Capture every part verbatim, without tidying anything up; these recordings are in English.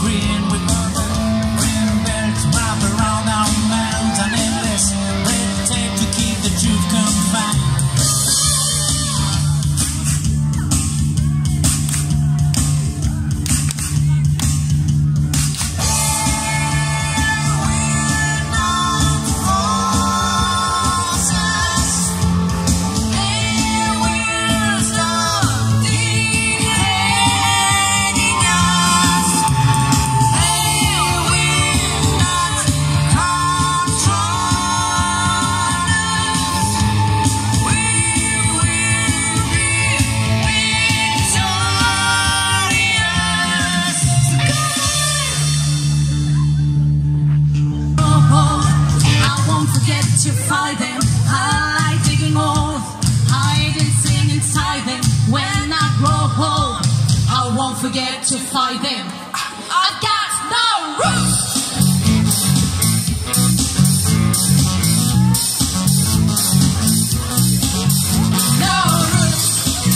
green with green belts wrap around our minds, and endless red tape to keep the truth confined. To fight them, I digging old, hide and sing inside them. When I grow old, I won't forget to fight them. I got no roots. No roots.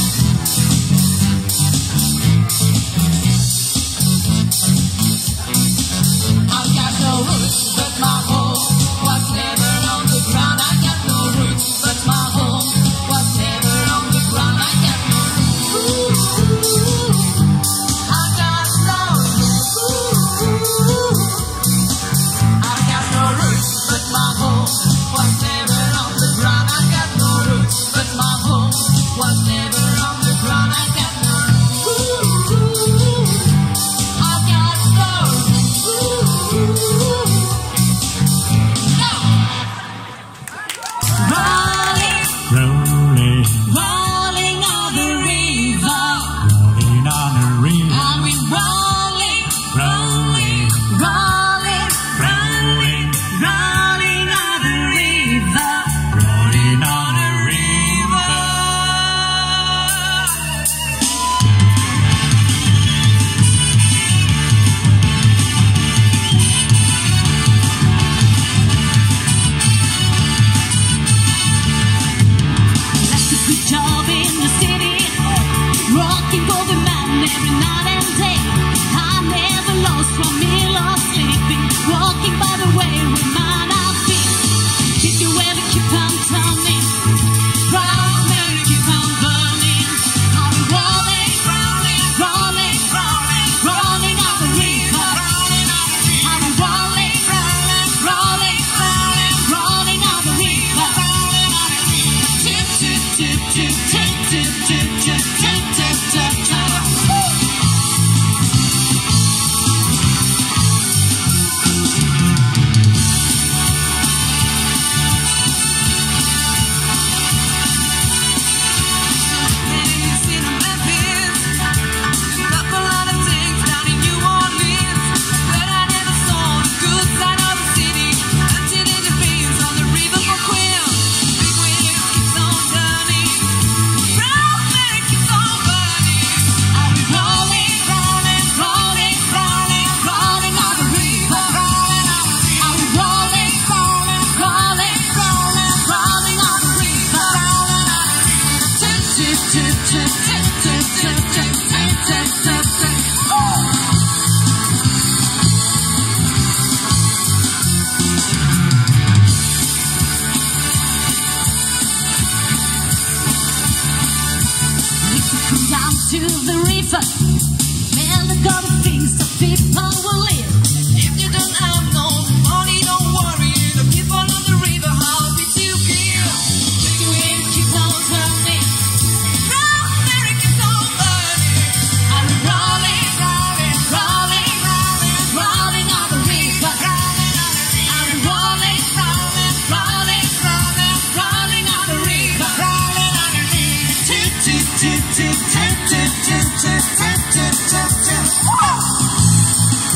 I got no roots, but my home was never on the ground. I got no roots, but my home was never on the ground. I got no roots. I got no roots. I got no roots, but my home was never on the ground. I got no roots, but my home was never on the ground. I got no roots. I got no roots. Rolling, Rolling on the river, rolling on the river, and we rolling, rolling, rolling, rolling, rolling on the river. rolling on the river. Left a good job in the city, rocking for the man every night and day. I never lost one meal or sleeping, walking by the way with mine I feel. Did you ever keep on turning? Proud Mary keep on burning. Are we rolling, rolling, rolling, rolling, rolling on the river? Are we rolling, rolling, rolling, rolling, rolling on the river? Tip, tip, tip, tip, tip, tip, tip, tip, tip, tip, tip, tip. Are we rolling, rolling, rolling, rolling, rolling on the river? Are we rolling, rolling, rolling, rolling, rolling on the river? Tip, tip, tip, tip, tip, tip, tip, tip, tip, tip, tip, tip. If you come down to the river, man, look all the things that people will live. If you don't have no money, don't worry. The people on the river have it to give. If you ain't keep on turning, proud Mary keeps on burning. Are we rolling, rolling, rolling, rolling, rolling on the river? Are we rolling, rolling, rolling, rolling, rolling on the river? Tip, tip, tip, tip, tip, tip, tip, tip, tip, tip, tip, tip.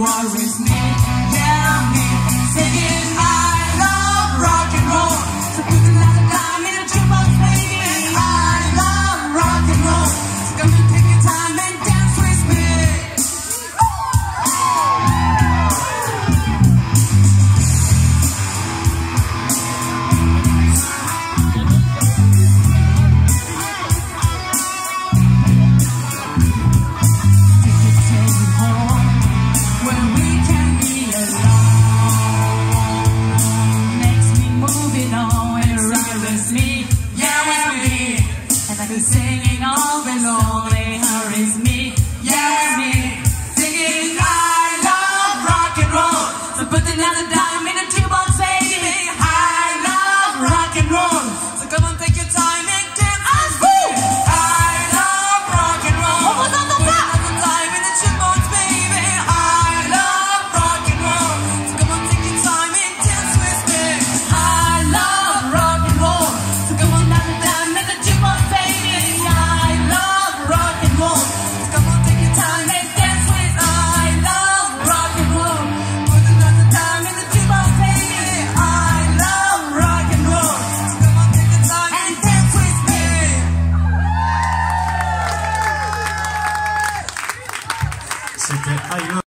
are with me, yeah, me, singing I love rock and roll. So put another dime in a jukebox, baby. I love rock and roll. So come and take your time and dance with me. Singing all the lonely, her is me, yeah, me, singing I love rock and roll. So put another dime in a jukebox, baby. I love rock and roll. So come on, take your time and dance with me. I love rock and roll. Put another dime in a jukebox, baby. I love rock and roll. So come on, take your time and dance with me. I love rock and roll. So come on, another dime in a jukebox, baby. C'était I Love